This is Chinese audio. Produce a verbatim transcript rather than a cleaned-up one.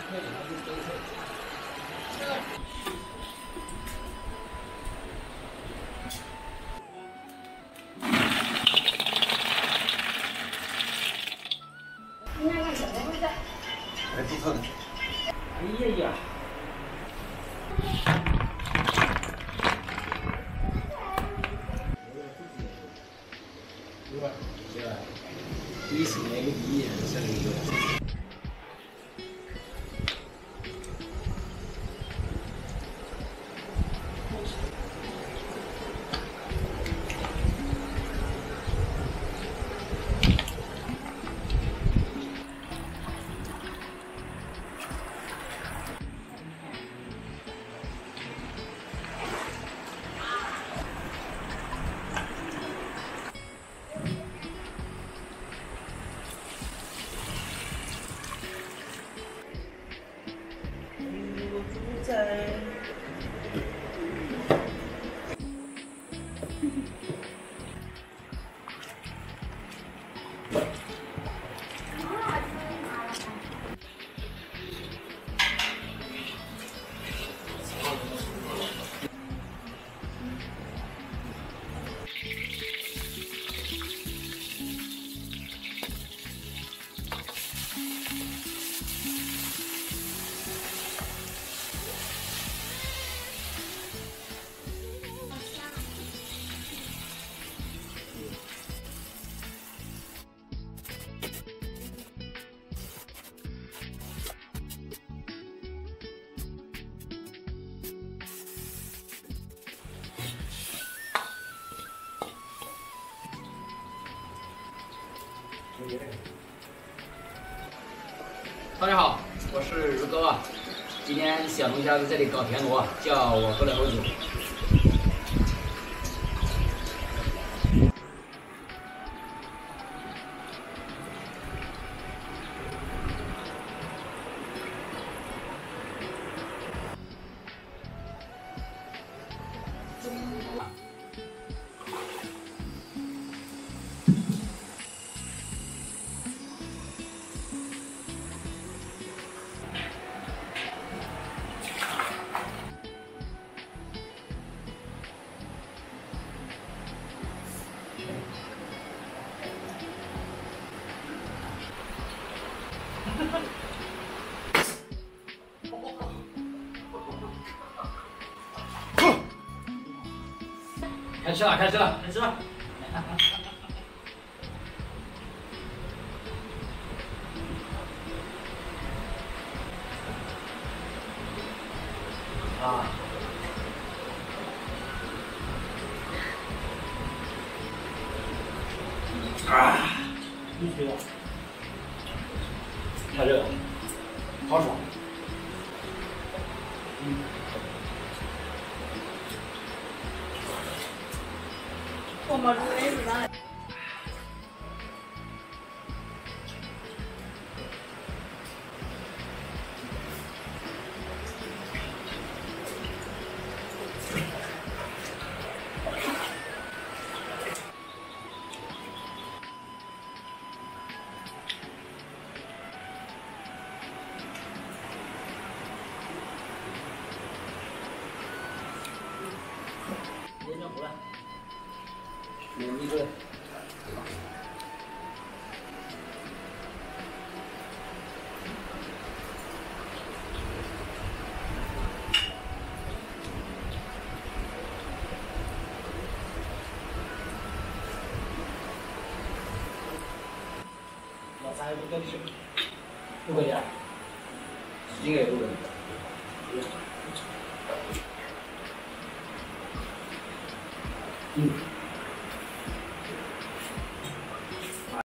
哎，不可能！ 哎呀呀！是吧？你是那个逼，是那个。 在。大家好，我是如哥啊。今天小龙虾在这里搞田螺，叫我过来喝酒。开吃了，开吃了，开吃了！啊！啊！必须的，太热了，好爽。嗯。 我们这边是哪里？连着回来。 你一个，老三不跟去，不回家，应该不回。嗯。